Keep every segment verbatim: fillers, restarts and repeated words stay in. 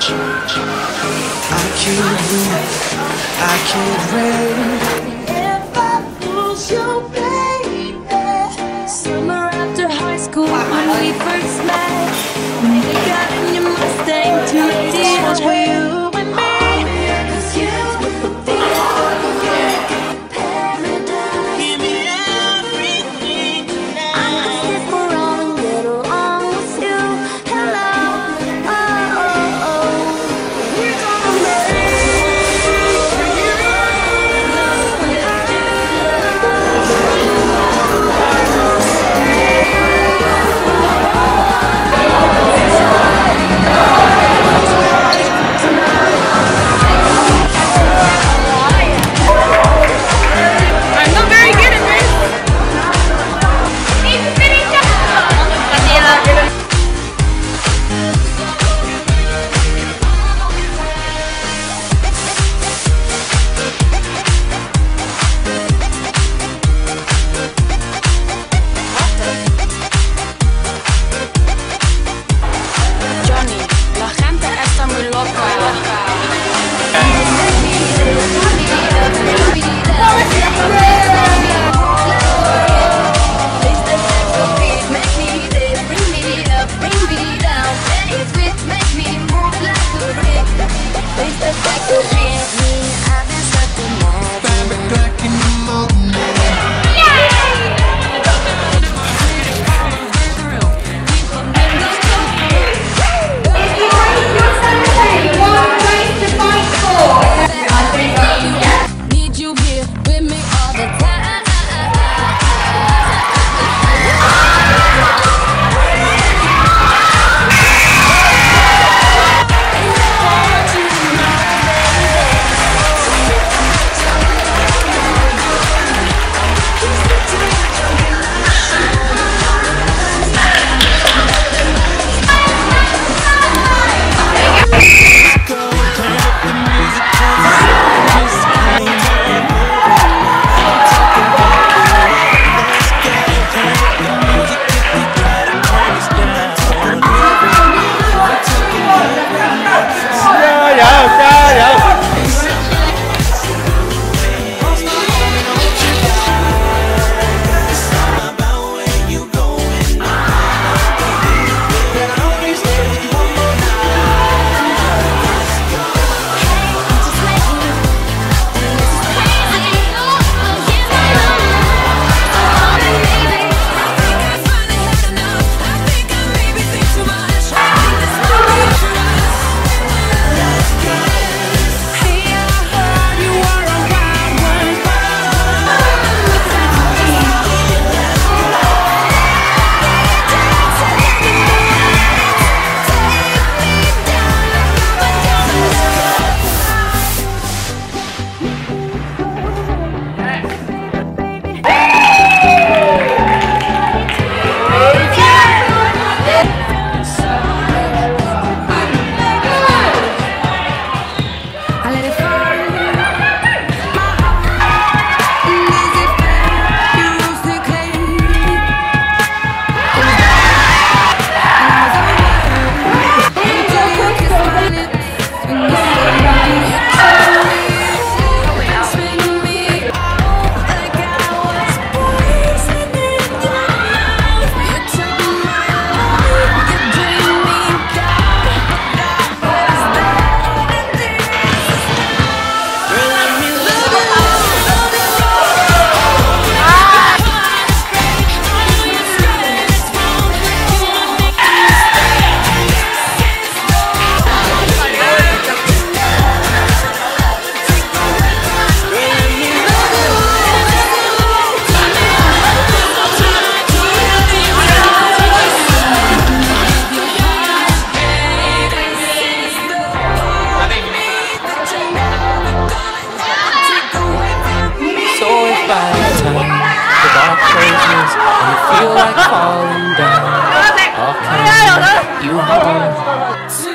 I can't win, I can't rain. If I lose you, baby. Summer after high school when we first met, when you got in your Mustang to deal with you and me. 'Cause you would be paradise. Give me everything tonight. I could stick around and get along with you. Hello, oh, oh, oh. We're gonna make feel like falling down. Okay, you home.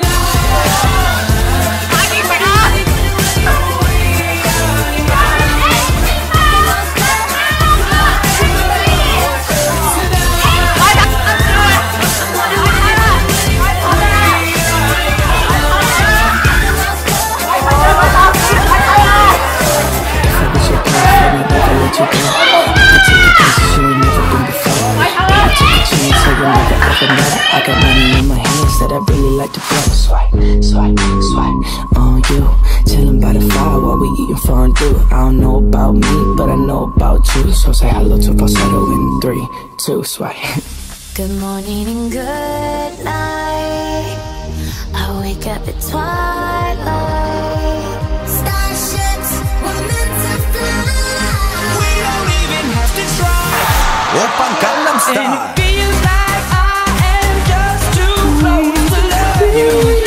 swipe, swipe, swipe on you. Chillin' by the fire while we eatin' fondue. I don't know about me, but I know about you. So say hello to falsetto in three, two, swipe. Good morning and good night. I wake up at twilight. Starships were meant to fly. We don't even have to try. Open Gangnam Style. And it feels like I am just too close to love you.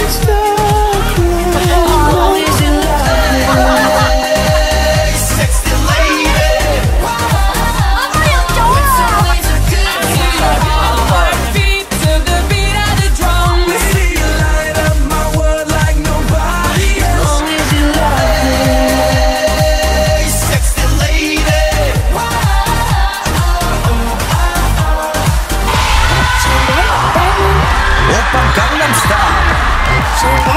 Always in love. Sexy lady. Heartbeat to the beat of the drum. See you light up my world like nobody else. Always in love. Sexy lady. Open Gangnam Style.